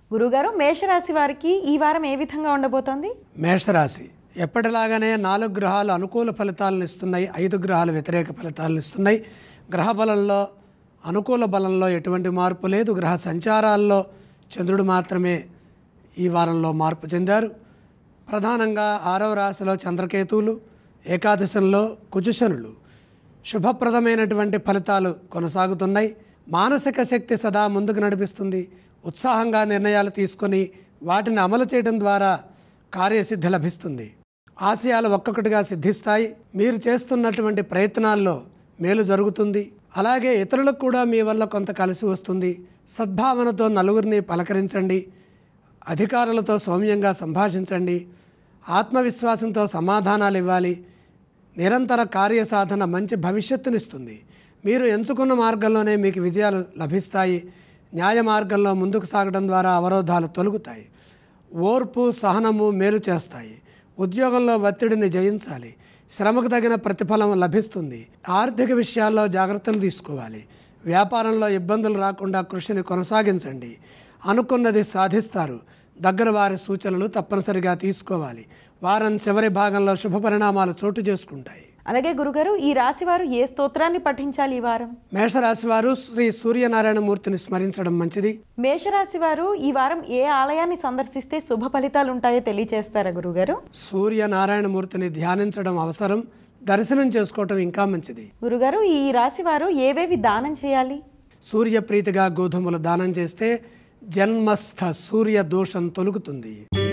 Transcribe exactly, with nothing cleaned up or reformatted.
గురుగారు, మేషరాశి వారికి ఈ వారం ఏ విధంగా ఉండబోతోంది? మేషరాశి ఎప్పటిలాగానే నాలుగు గ్రహాలు అనుకూల ఫలితాలను ఇస్తున్నాయి, ఐదు గ్రహాలు వ్యతిరేక ఫలితాలను ఇస్తున్నాయి. గ్రహ బలంలో అనుకూల బలంలో ఎటువంటి మార్పు లేదు. గ్రహ సంచారాల్లో చంద్రుడు మాత్రమే ఈ వారంలో మార్పు చెందారు. ప్రధానంగా ఆరవ రాశిలో చంద్రకేతువులు, ఏకాదశంలో కుజశనులు. శుభప్రదమైనటువంటి ఫలితాలు కొనసాగుతున్నాయి. మానసిక శక్తి సదా ముందుకు నడిపిస్తుంది. ఉత్సాహంగా నిర్ణయాలు తీసుకొని వాటిని అమలు చేయడం ద్వారా కార్యసిద్ధి లభిస్తుంది. ఆశయాలు ఒక్కొక్కటిగా సిద్ధిస్తాయి. మీరు చేస్తున్నటువంటి ప్రయత్నాల్లో మేలు జరుగుతుంది. అలాగే ఇతరులకు కూడా మీ వల్ల కొంత కలిసి వస్తుంది. సద్భావనతో నలుగురిని పలకరించండి. అధికారులతో సౌమ్యంగా సంభాషించండి. ఆత్మవిశ్వాసంతో సమాధానాలు ఇవ్వాలి. నిరంతర కార్యసాధన మంచి భవిష్యత్తునిస్తుంది. మీరు ఎంచుకున్న మార్గంలోనే మీకు విజయాలు లభిస్తాయి. న్యాయ మార్గంలో ముందుకు సాగడం ద్వారా అవరోధాలు తొలగుతాయి. ఓర్పు, సహనము మేలు చేస్తాయి. ఉద్యోగంలో ఒత్తిడిని జయించాలి. శ్రమకు తగిన ప్రతిఫలం లభిస్తుంది. ఆర్థిక విషయాల్లో జాగ్రత్తలు తీసుకోవాలి. వ్యాపారంలో ఇబ్బందులు రాకుండా కృషిని కొనసాగించండి. అనుకున్నది సాధిస్తారు. దగ్గర వారి సూచనలు తప్పనిసరిగా తీసుకోవాలి. వారం చివరి భాగంలో శుభ పరిణామాలు చోటు చేసుకుంటాయి. అలాగే గురుగారు, ఈ రాశి వారు ఏ స్తోత్రాన్ని పఠించాలి ఈ వారం? మేషరాశి వారు శ్రీ సూర్యనారాయణ మూర్తిని స్మరించడం మంచిది. మేషరాశి వారు ఈ వారం ఏ ఆలయాన్ని సందర్శిస్తే శుభ ఫలితాలు ఉంటాయో తెలియజేస్తారా గురుగారు? సూర్యనారాయణ మూర్తిని ధ్యానించడం అవసరం. దర్శనం చేసుకోవటం ఇంకా మంచిది. గురుగారు, ఈ రాశి వారు ఏవేవి దానం చేయాలి? సూర్యప్రీతిగా గోధుమలు దానం చేస్తే జన్మస్థ సూర్య దోషం తొలుగుతుంది.